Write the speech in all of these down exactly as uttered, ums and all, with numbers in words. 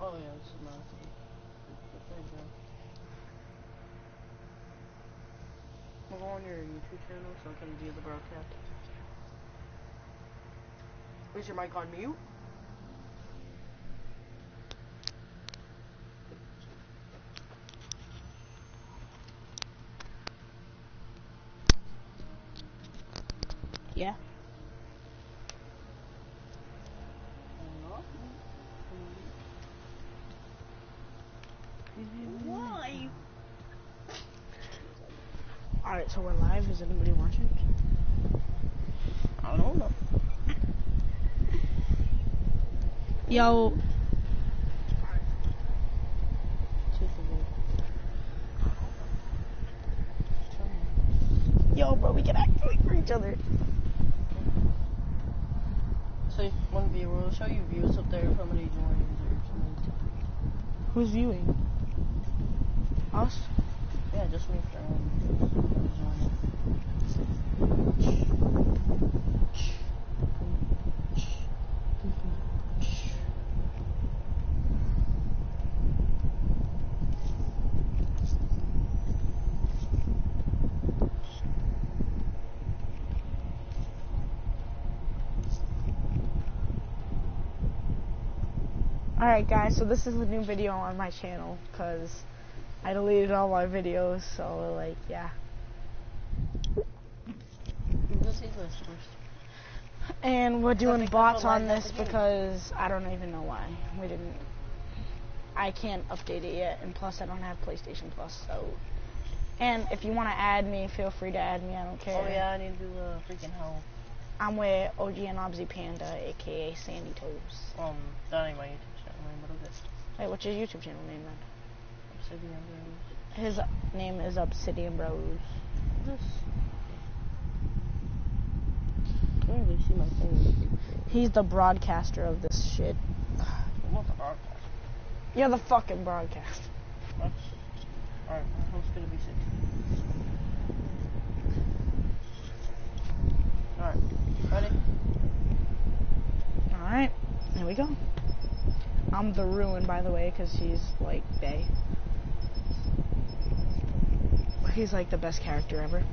Oh yeah, this is my thing. There you go. We'll go on your YouTube channel so I can view the broadcast. Is your mic on mute? Yeah. Why? Alright, so we're live. Is anybody watching? I don't know. Yo. Yo, bro, we can actually for each other. So, one viewer will show you views up there if somebody joins or something. Who's viewing? Us? Yeah, just me for Alright guys, so this is the new video on my channel, because I deleted all my videos, so like, yeah. And we're doing bots on this because I don't even know why. We didn't, I can't update it yet, and plus I don't have PlayStation Plus, so. And if you want to add me, feel free to add me, I don't care. Oh yeah, I need to do uh, freaking hell. I'm with O G and Obsy Panda, aka Sandy Toes. Um, that ain't my YouTube channel name, but okay. Wait, what's your YouTube channel name then? Obsidian Bros. His name is Obsidian Bros. This. I don't really see my thing. He's the broadcaster of this shit. I'm not the broadcaster. You're the fucking broadcaster. That's. Alright, my host's gonna be sixty. Alright. Ready? Alright, here we go. I'm the ruin, by the way, because he's like bae. He's like the best character ever.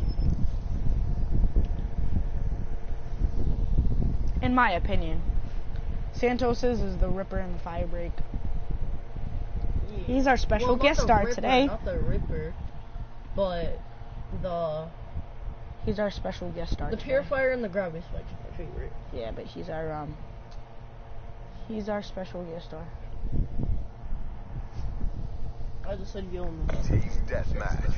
In my opinion. Santos's is the Ripper and the Firebreak. Yeah. He's our special well, guest star Ripper, today. Not the Ripper, but the... He's our special guest star. The today. Purifier and the Gravity Spike's my favorite. Yeah, but he's our um. He's our special guest star. I just said yo in the Team deathmatch.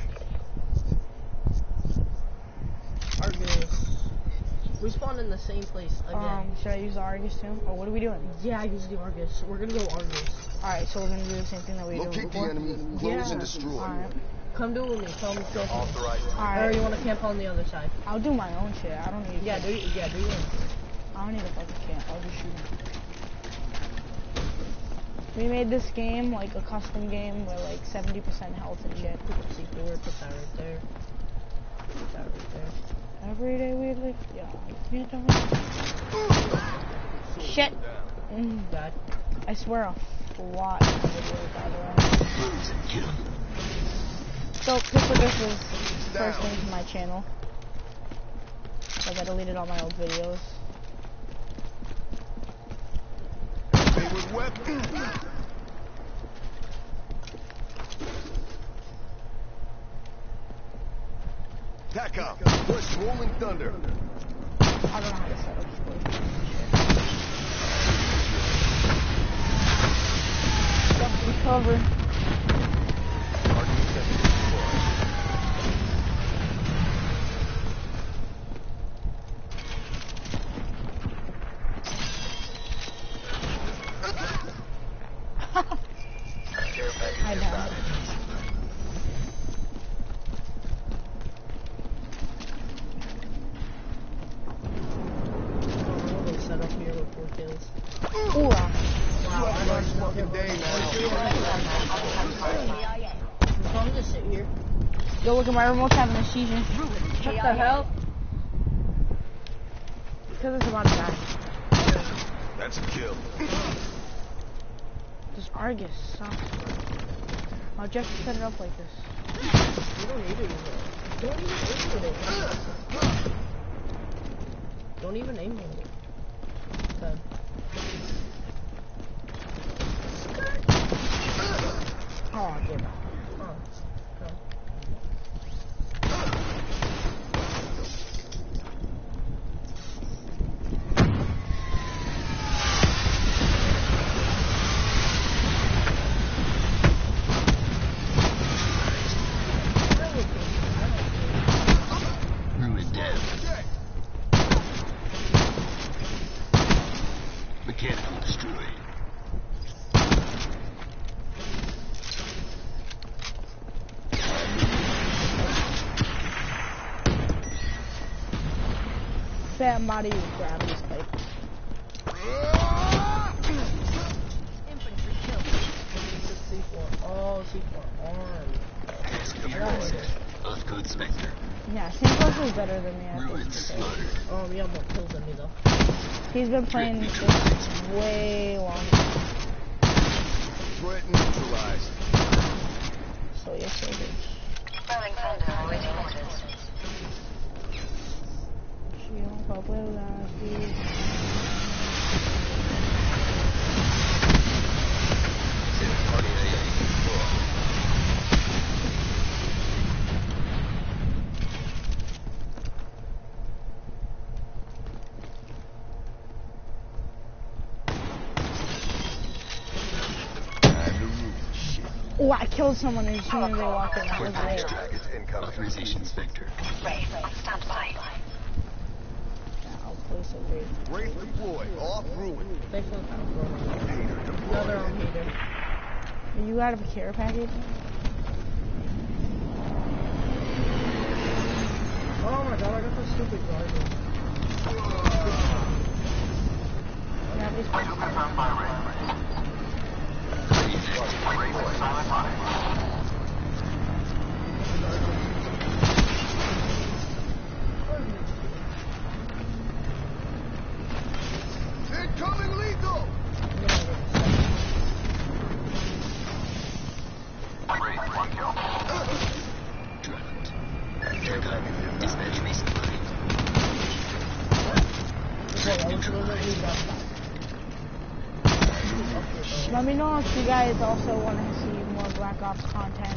Argus. We spawned in the same place again. Um, should I use the Argus too? Or what are we doing? Yeah, I use the Argus. We're gonna go Argus. Alright, so we're gonna do the same thing that we did before. Locate the enemy, close yeah. and destroy. Alright. Come do it with me. Tell me to go. Alright. Or you want to camp on the other side? I'll do my own shit. I don't need. Yeah, do yeah, do your own. I don't need a fucking camp. I'll just shoot him. We made this game like a custom game with like seventy percent health and shit. Put the C four, put that right there. Put that right there. Every day we live, yeah. You don't. Shit. Mm, God. I swear a lot of videos, by the way. So, Pistol Gift is first link to my channel. Like, I deleted all my old videos. Tack up. Push Rolling Thunder. I don't know how to set up this. Got to cover. I know. Set up here with four kills. Ooh. Wow. Wow. Fucking day now. I'm just sit here. Yo, look at my remote's having a seizure. What the hell? Because it's about to die. That's a kill. Just Argus sucks. Why'd you have to set it up like this? You don't need to use it. Don't even aim for it. Don't even aim for it. Okay. Oh, damn it. Oh, okay. Ruin down. Mechanical destroyed. Fat body is grabbing his pipe. Infantry kill. C four. Oh, C four arm. Oath Code Spectre. Yeah, Simplus is better than me. I Ruin think. slaughtered. Oh, you have more kills than me though. He's been playing this way longer. Threat neutralized. So yes, I did. Rolling thunder awaiting orders. She don't fuck with last week. Oh, I killed someone as soon as they walked in. That was great. Authorization Spectre. Wraith on standby. Yeah, I'll place a raid. Wraith deployed. Off ruin. Thanks for the power. Hater Another deployed. arm hater. Are you out of a care package? Oh my god, I got this stupid garbage. Yeah, at least Incoming lethal! Dropped. Dispatch resupplied. let me know if you guys also want to see more Black Ops content.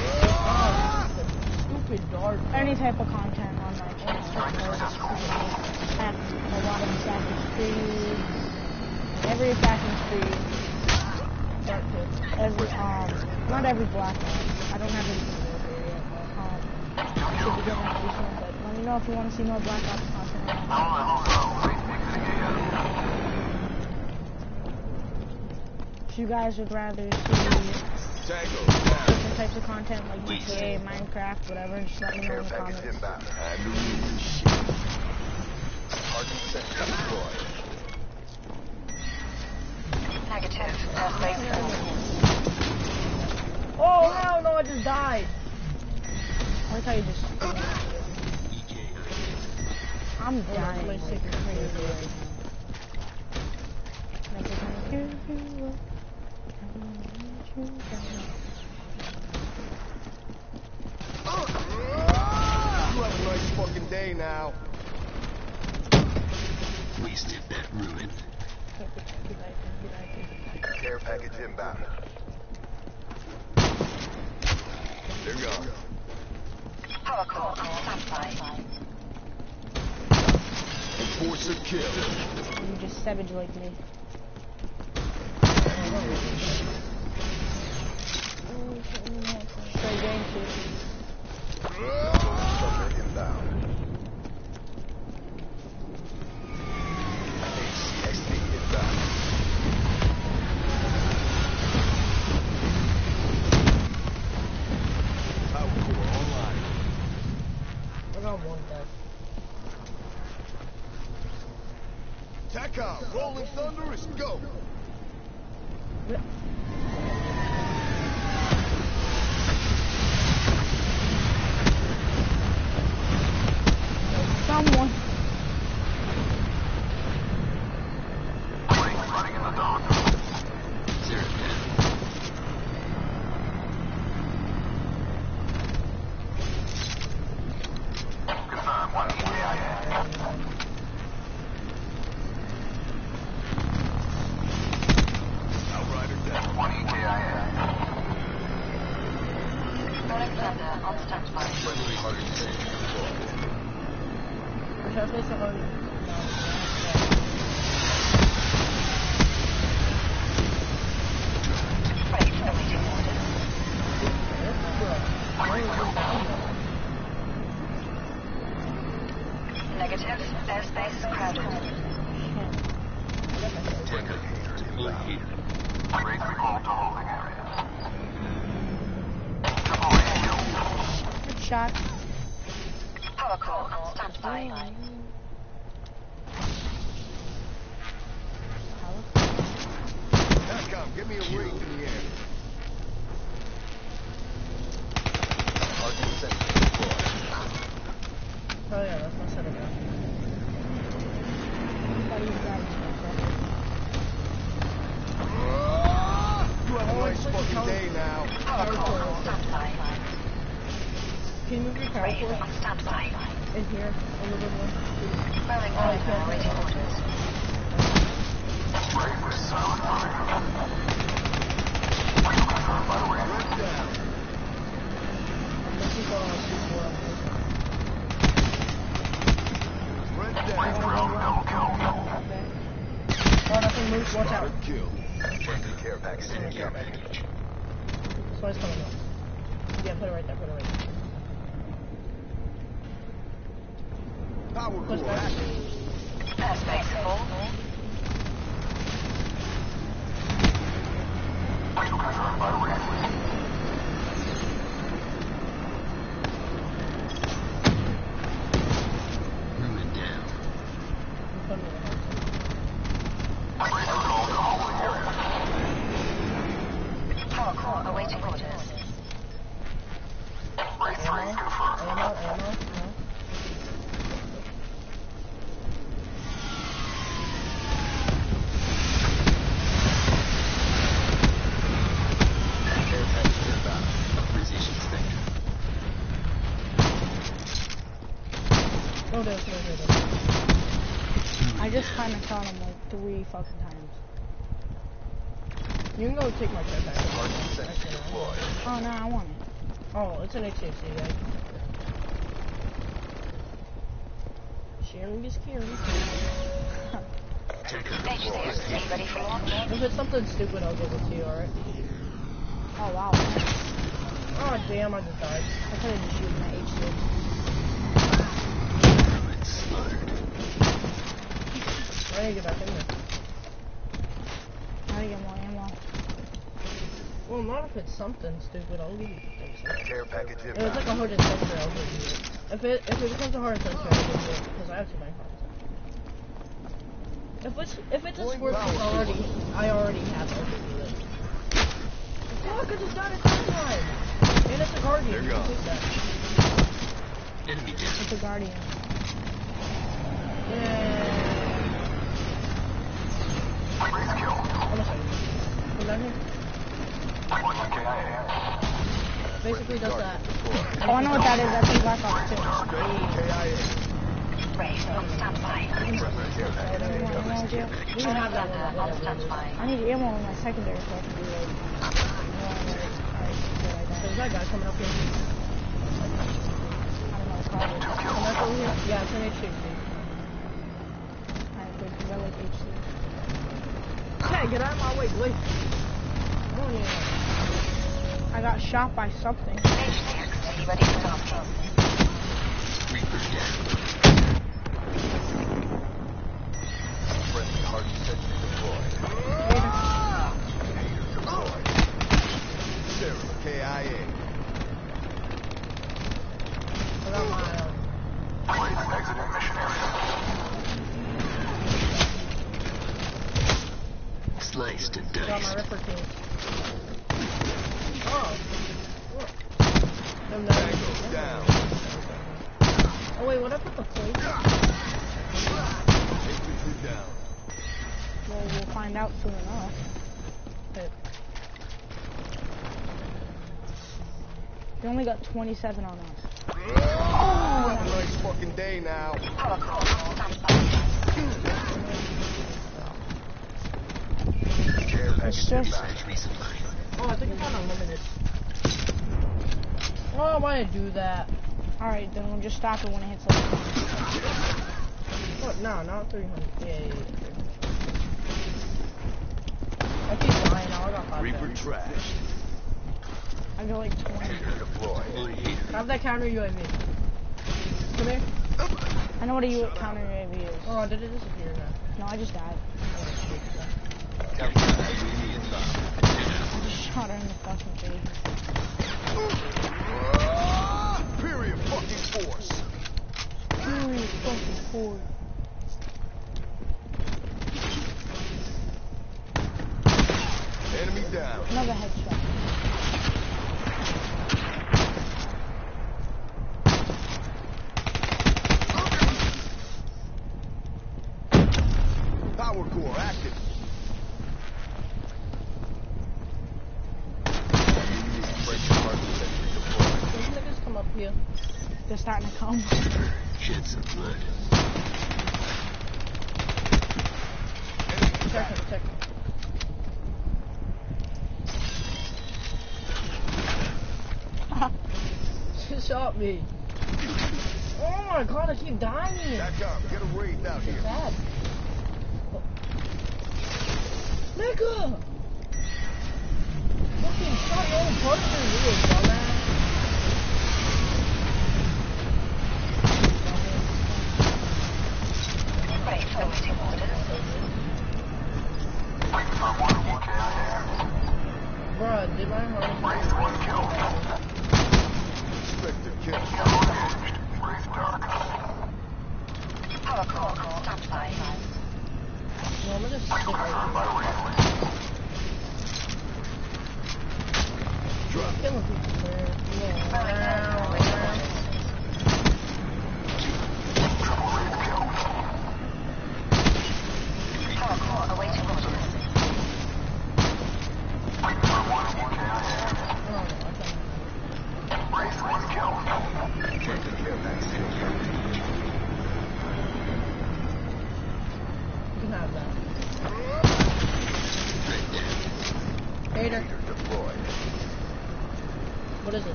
Stupid dart. Any type of content on my channel. I have a lot of Assassin's Creed. Every Assassin's Creed. Dart hits. Every, um, not every Black Ops. I don't have anything to do yet, but, um, should be getting that soon, but let me know if you want to see more Black Ops content. If you guys would rather see Tango down. different types of content like G T A, Minecraft, whatever, just let me know Care in the package comments. inbound. Handle shit. Target sector deployed. Negative. Airspace full. Oh hell no, I just died. I like how you just... I'm dying. My Like, secret crazy crazy. right now. Never gonna give you up. Never gonna let you You have a nice fucking day now. Wasted that ruin. Care package inbound. They're gone. Power core on standby. Enforcer kill. You just savage like me. Straight game too. Thunder inbound. H C X D inbound. Power core online. I got one death. TACOM, rolling thunder is go. Someone. Zero down. shot. Power core on standby. Come, give me a ring in the air. Target set to deploy. Oh yeah, that's my setup now. You have a nice fucking day now. Power core on standby. Can you move your power Raven cord on standby. in here a little bit more? Rolling Oh, you thunder can't. awaiting orders. Red down. Let's keep on two four. Red down. Oh, nothing moves. Watch out. Red kill. Friendly care package. Send care package. Someone's coming up. Yeah, put it right there. Put it right there. Power Push core back. active. Airspace full. Ruin down. Put it in the Power core awaiting orders. Ammo, ammo, ammo. No. Care package inbound. Authorization Spectre. No, there's no, there's no. I just kind of shot him like three fucking times. You can go take my care package. Target set to deploy. Oh no, I want it. Oh, it's an H C X C, guys. Sharing is caring. Tech hub H C X C ready for launch. If it's something stupid, I'll give it to you, alright? Oh wow. Oh, damn, I just died. I could have just used my H six. Ruin slaughtered. I need to get back in there. I gotta get more ammo. Well, not if it's something stupid, I'll give you the things. Care package If it's inbound. like a hard sensor, I'll give you it. If it if it becomes a hard sensor, I'll give you it because I have too many hard sensors. If it's if it's a Going squirt power I already I already have, I'll give you it. Fuck! I just died a second time. And it's a guardian. There You you can go. take that. Enemy down. It's a guardian. Yeah. Almost ready. Come down here. Basically does that. Deploy. Oh, I know what that is. That's in Black Ops two. K I A. Raven on standby. Friendly care package Ammo, inbound. ammo, yeah. We can have that one. Thunder on standby. I need ammo in my secondary so I can do like. There's that guy coming up here. I don't know what car it is. Come back over here. Yeah, it's an H six. Alright, good, 'cause I like H six. Hey, get out of my way, please. Oh, yeah. I got shot by something. H C X C ready for launch. Reaper down. Friendly hard sensor deployed. Hater deployed. Sarah, K I A. I got my, um, Sliced and got my diced. Ripper team. Oh. Look. Them Tango down. down. Oh, wait, what I put the plate? Infantry down. Well, we'll find out soon enough. Hit. We only got twenty-seven on us. You have a nice fucking day now. Power core on standby. Care package It's just- inbound. Badge resupply. Oh, I think it's on unlimited. Oh, why did I do that? Alright, then we'll just stop it when it hits like. What? No, not three hundred. Yeah, yeah, yeah. I keep lying now. I got five. Reaper seconds. trashed. I go like twenty. Hater deployed. Deploy hater. Have that counter U A V. Come here. I know what a U counter U A V is. Oh, did it disappear now? No, I just died. Counter U A V inbound. I just shot her in the fucking face. Period. boy. Enemy down. Another headshot. Power core active. Those niggas come up here. They're starting to come. Shed some blood. Check him, check him. She shot me. Oh my god, I keep dying. Back up. Get a wraith out here. Bad. Oh. Nigga! Fucking shot your own partner, you dumbass. Right, awaiting orders. Bruh, did my heart Spectre kill. Power core standby. No, I'm gonna just sit right here. Drop. Killing people, man. Yeah. Power core awaiting orders. Oh, I You can have that. Hater. Deployed. What is it?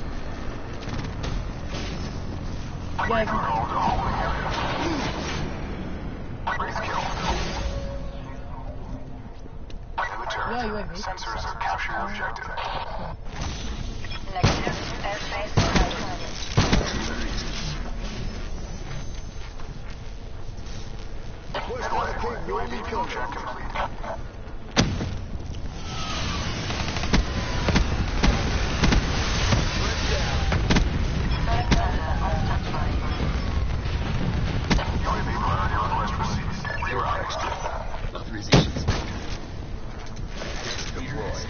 Yeah, I can. Yeah, U A V. Sensors are capturing objective. Negative. Airspace cleared. West Cape, U A V kill Check complete. Alexander on standby. U A V priority request received. Zero extra. Authorization Spectre. Next leader is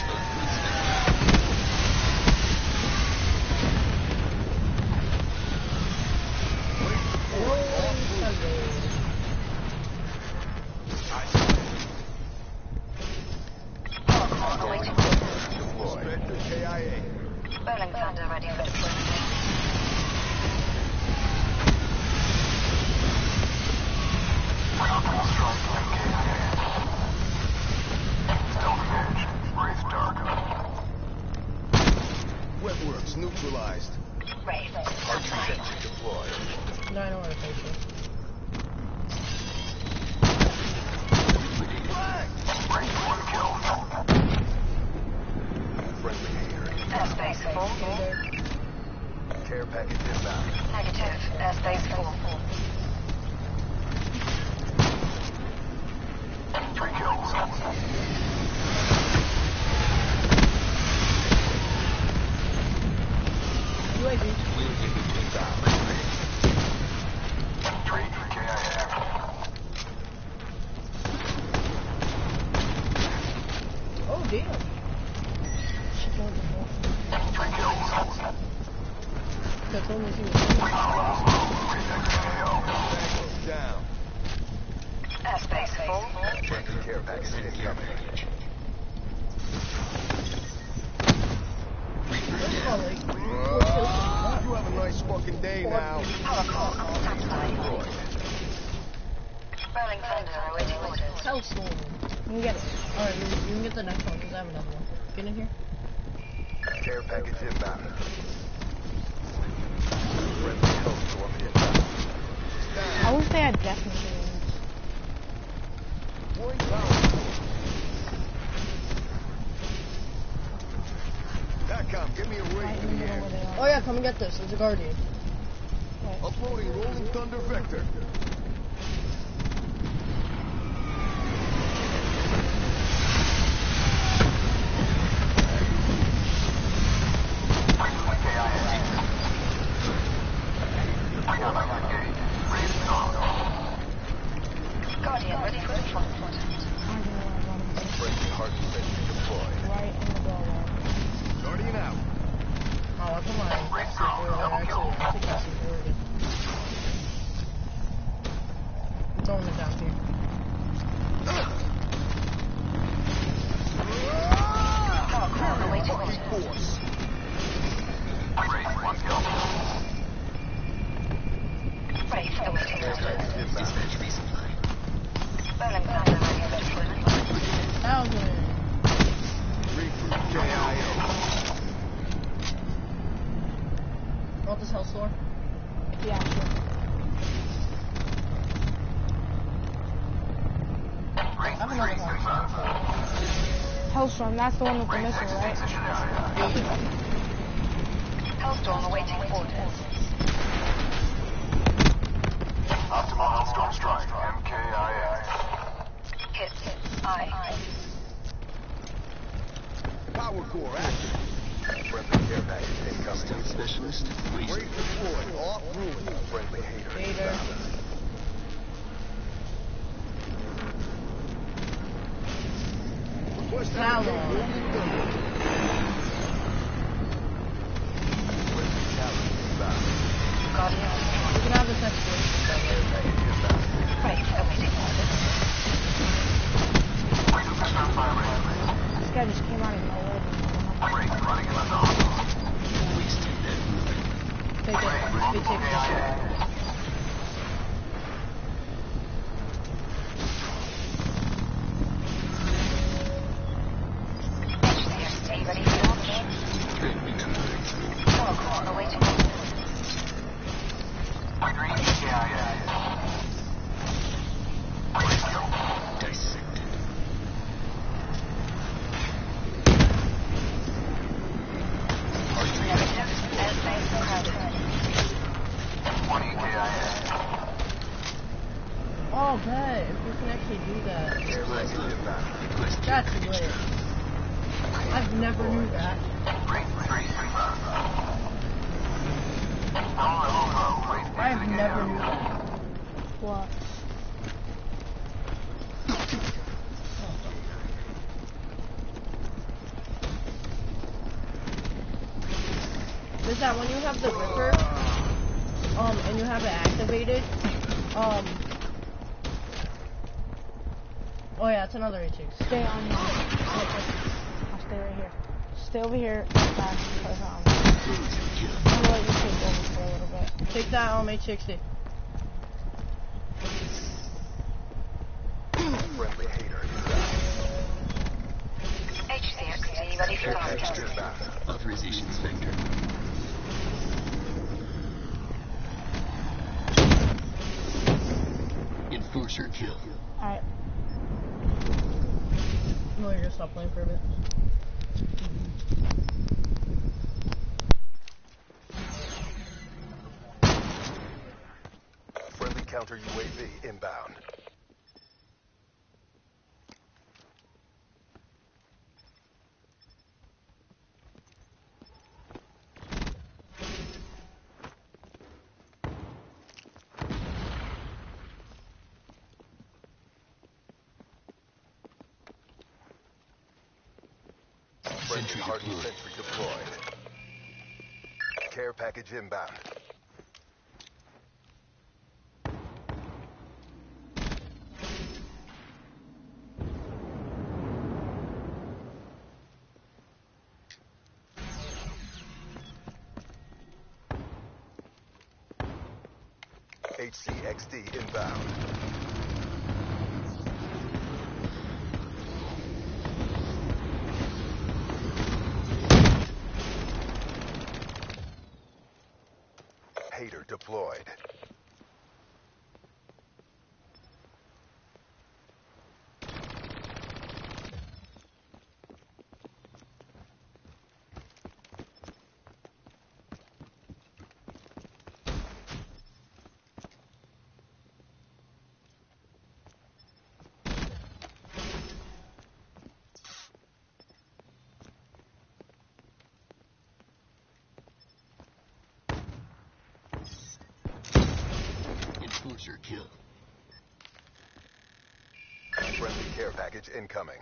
Power core awaiting orders. deployed. Spectre K I A. Alexander ready for deployment. Control strike M K I A. Stealth edge. Wraith dark. Webworks neutralized. Wraith R T standby. sensor deployed. No, I don't want to face you. Wraith one kill. Friendly hater. Airspace full. Care package inbound. Negative. Airspace full. Three kills. U A V. Three E K I A. Oh, damn. She killed the whole thing. Three kills. That told me she was doing Tango's down. Airspace full. Friendly care package incoming. Let's call it. Uh, you have a nice fucking day now. Power core on standby. Rolling thunder awaiting orders. Hellstorm. You can get it. Alright, you, you can get the next one because I have another one. Get in here. Care package inbound. Friendly hellstorm inbound. I wish they had death machines. Deploying power. Datcom, give me a Right ring in in the the middle air. where they are. Oh yeah, come and get this. It's a Guardian. Uploading Rolling Thunder Vector. K I A. We got like the gate. Wraith dark. my C four there, actually. I'll take my C four again. I'm throwing it down here. Hardcore awaiting orders. Force. Raid one kill. Wraith awaiting orders. Dispatch resupply. Berlin Commander ready for deployment. Thousand. Recruit K I O. Want this Hellstorm? Yeah, sure. I have another Hellstorm. Hellstorm, that's the one with the missile, right? Hellstorm awaiting orders. Optimal Hellstorm strike. M K I X. Hit. I. Power core active. Friendly care package incoming. Stealth specialist. Great Wait. deployed. Off ruin. Friendly hater. Hater. Request How activate long? golden gun. Friendly challenge inbound. Guardian. You can have this next one. Care package inbound. Wraith awaiting orders. This guy just came out of nowhere. Raid running in the zone. Wasting that movement. Take it. Big take it. H C X T ready for launch. Threat neutralized. Hardcore awaiting orders. Agreed. K I A. Dissected. Negative. Airspace crowded. twenty K I A. Oh, bet. If we can actually do that. Care package inbound. Request That's lit. I've never knew that. Raid three inbound. All level low. Raid I've exiting never area. knew that. What? Is that when you have the Ripper, um, and you have it activated, um, oh yeah, it's another H X. Stay on me. I'll stay right here. Stay over here. Back. Press on. I'm gonna let you take over for a little bit. Take that, um, H sixty. Friendly hater inbound. H C X T ready for Care launch. package inbound. Authorization inspector. Enforcer kill. Alright. No, you're gonna stop playing for a bit. Friendly counter U A V inbound. Friendly Sentry hardened deployed. sentry deployed. Care package inbound. H C X D inbound. Hater deployed. Enforcer kill. Friendly care package incoming.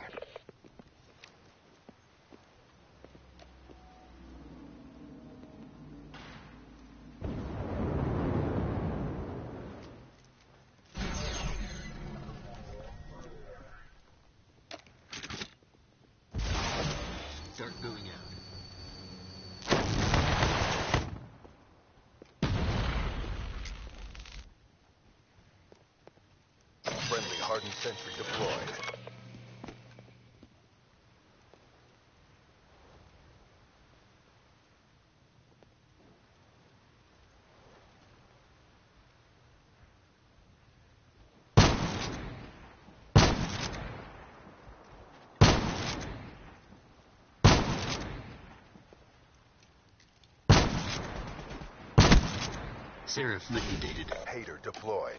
Hardened sentry deployed. Seraph liquidated. Hater deployed.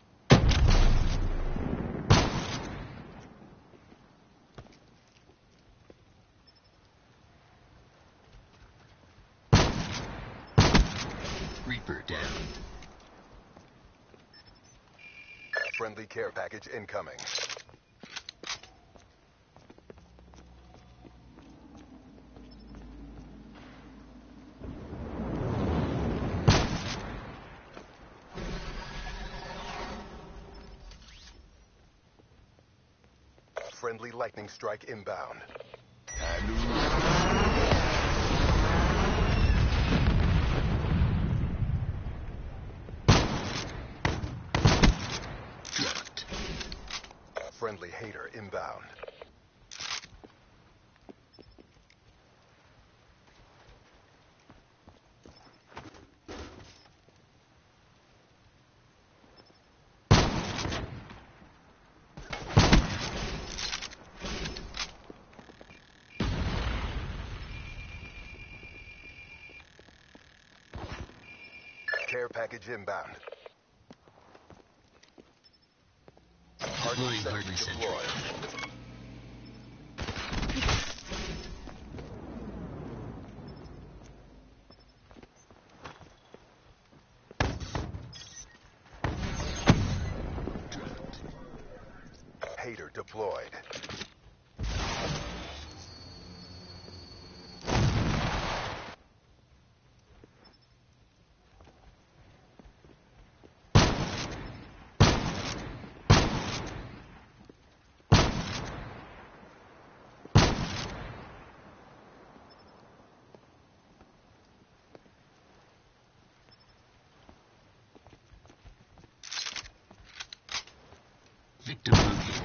Reaper down. Friendly care package incoming. Friendly lightning strike inbound. Time to Dropped. Friendly hater inbound. Care package inbound. Deploying Hardened Hardened sentry sentry. deployed. Dropped. Hater deployed. Victim located.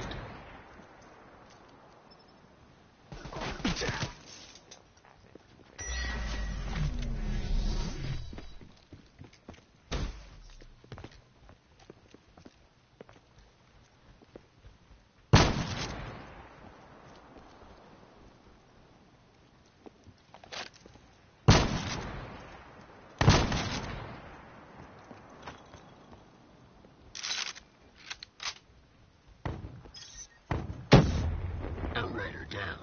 Outrider down.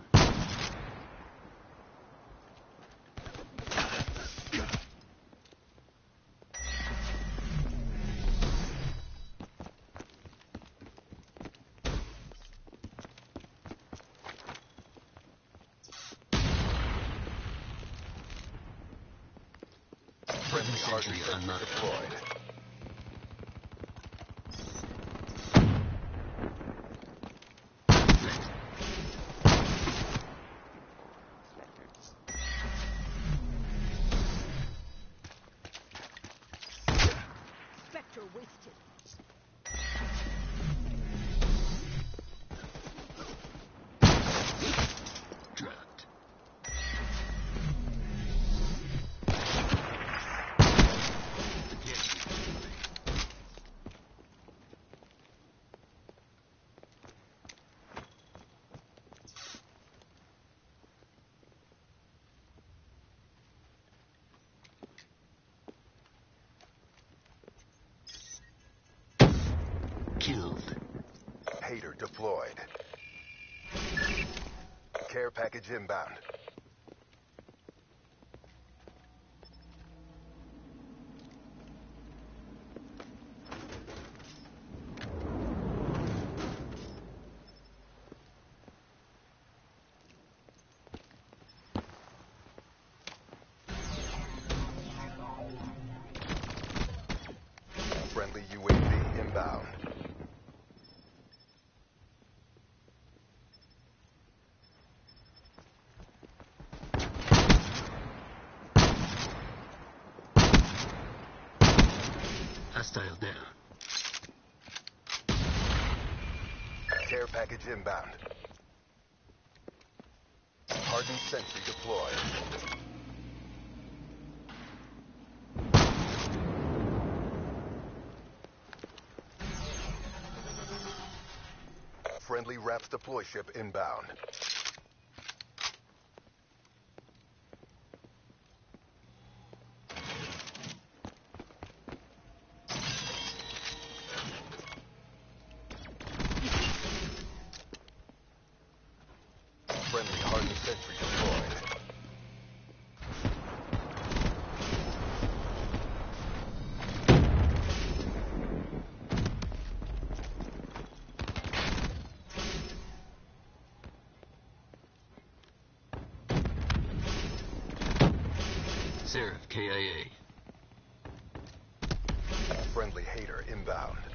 Friendly Sentry hardened sentry unlocked. deployed. Spectre wasted. Dropped. Yes. Killed. Hater deployed. Care package inbound. Friendly U A V inbound. Hostile down. Care package inbound. Hardened sentry deployed. Friendly RAPS deploy ship inbound. Friendly hardened sentry deployed. Seraph, K I A. Friendly Hater inbound.